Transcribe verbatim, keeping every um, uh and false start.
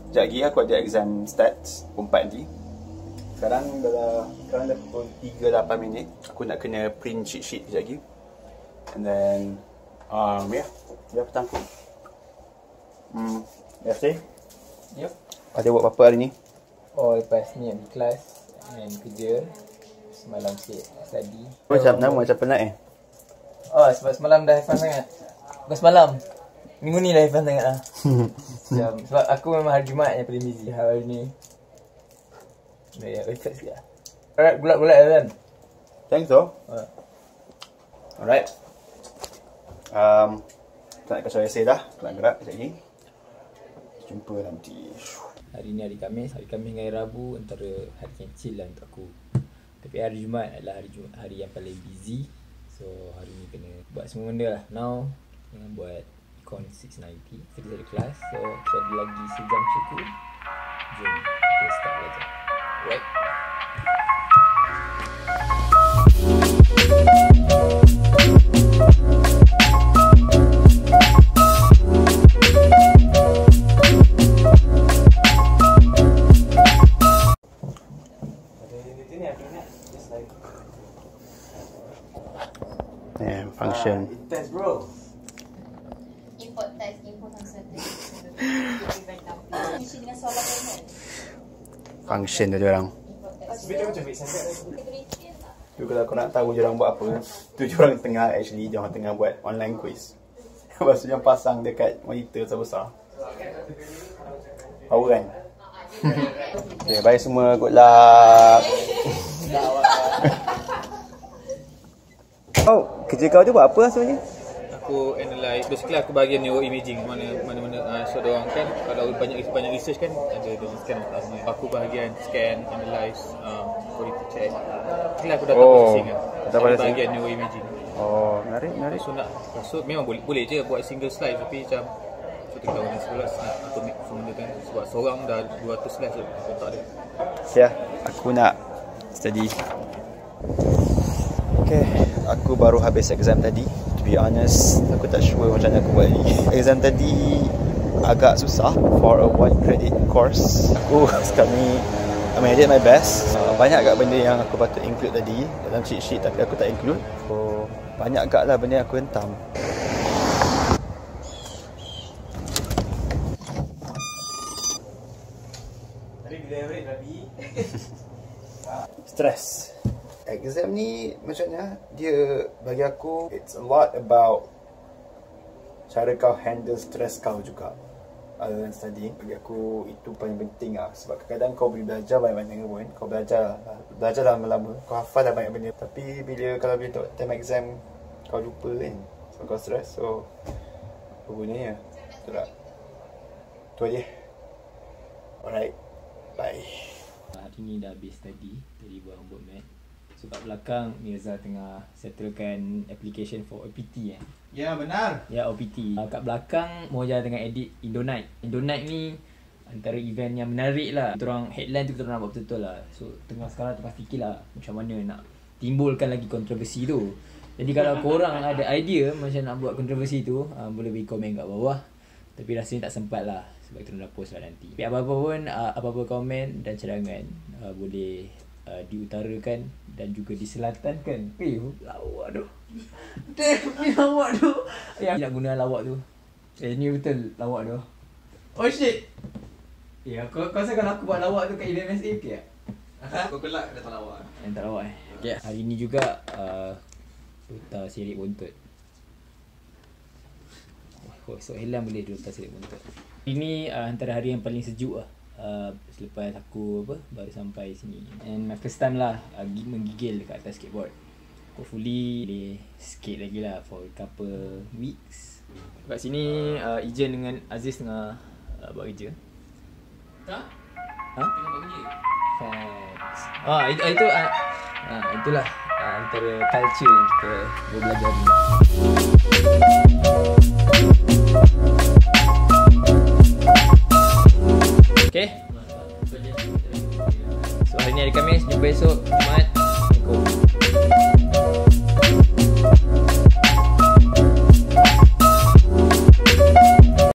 Sekejap lagi aku ada exam stats pukul empat nanti. Sekarang dah sekarang dah pukul tiga lapan minit. Aku nak kena print cheat sheet sekejap lagi. And then um, ya, yeah, dah petang aku. Hmm, dah stay? Yep. Ada buat apa hari ni? Oh, lepas ni ada kelas and kerja. Semalam sikit study. Macam nama macam penat eh? Oh, sebab semalam dah have fun sangat. Bukan semalam, minggu ni dah have fun sangat lah. Macam, sebab aku memang hari Jumaat yang paling busy. Hari ni dah effort sikit lah. Alright, gulat-gulat lah kan? Thanks so. Uh. Alright. Um, tak nak kacau essay dah. Gerak-gerak sekejap lagi. Jumpa nanti. Hari ni hari Khamis. Hari Khamis dengan hari Rabu antara hari yang chill lah untuk aku. Tapi hari Jumaat adalah hari Jumaat, hari yang paling busy. So hari ni kena buat semua benda lah. Now dengan buat Econ six ninety. Kita ada kelas. So kita ada lagi sejam cukup. Jom kita start belajar. Right. Yeah, function. Uh, test bro. Import test, import uncertainty. Mesti dengan soalan kan? Function tu diorang. Sebenarnya macam make sense. Tu kalau kau nak tahu diorang buat apa, tu diorang tengah actually diorang tengah buat online quiz. Lepas tu diorang pasang dekat monitor sebesar. Power kan? Okay, bye semua, good luck. Oh, kerja kau tu buat apa sebenarnya? Aku analyse, basically aku bahagian neuroimaging. Mana mana mana uh, so diorang kan kalau banyak banyak research kan ada diorang scan otak semua. Aku bahagian scan, analyse, um, quality check. Basically aku data oh, processing kan. Data processing. Bahagian neuroimaging. Oh, menarik, menarik. So nak so memang boleh boleh je buat single slide tapi macam so kita orang sebelas nak automate semua benda kan sebab seorang dah dua ratus slide je otak dia. Ya, aku nak study. Okay, aku baru habis exam tadi. To be honest, aku tak sure macam mana aku buat ni. Exam tadi agak susah for a one credit course. Aku sekarang ni I mean, I did my best. uh, Banyak agak benda yang aku patut include tadi dalam cheat sheet tapi aku tak include. So, banyak agak lah benda yang aku hentam. Tadi bila average Rabi. Stress. Exam ni macamnya dia bagi aku it's a lot about cara kau handle stress kau juga. Other than studying, bagi aku itu paling penting lah. Sebab kadang-kadang kau boleh belajar banyak-banyak pun, kau belajar belajar lama-lama, kau hafal dah banyak benda. Tapi bila kalau bila time exam kau lupa kan, so kau stress. So apa gunanya? Betul tak? Tu aja. Alright, bye. Hari ni dah habis study. Tadi buat homework mat. So kat belakang Mirza tengah settlekan application for O P T eh. Ya benar. Ya O P T. Uh, kat belakang Moja tengah edit Indonight. Indonight ni antara event yang menarik lah. Kita orang headline tu kita orang nak buat betul-betul lah. So tengah sekarang tengah fikirlah macam mana nak timbulkan lagi kontroversi tu. Jadi kalau korang ada idea macam nak buat kontroversi tu, uh, boleh bagi komen kat bawah. Tapi rasanya tak sempat lah sebab kita dah post lah nanti. Tapi apa-apa pun, uh, apa-apa komen dan cadangan uh, boleh Uh, diutarakan dan juga diselatankan. Eh, lawak tu. Damn, ni lawak tu. Yang nak guna lawak tu. Eh, ni betul lawak tu. Oh shit. Ya, kau kau rasa kalau aku buat lawak tu kat event M S A okey tak? Kau kelak kata lawak. Yang tak lawak eh. Okay, hari ni juga uh, Duta Sirik Buntut. Oh, esok Helan boleh Duta Sirik Buntut. Ini uh, antara hari yang paling sejuk lah. Uh, selepas aku apa baru sampai sini and my first time lah uh, menggigil dekat atas skateboard. Hopefully boleh skate lagi lah for a couple weeks. Kat sini uh, Ijen dengan Aziz tengah uh, buat kerja. Tak? Ha? Tengah buat kerja. Facts. Ah itu itu uh, uh, itulah uh, antara culture yang kita boleh belajar ni. Okay. So hari ni hari Khamis, jumpa esok Jumaat.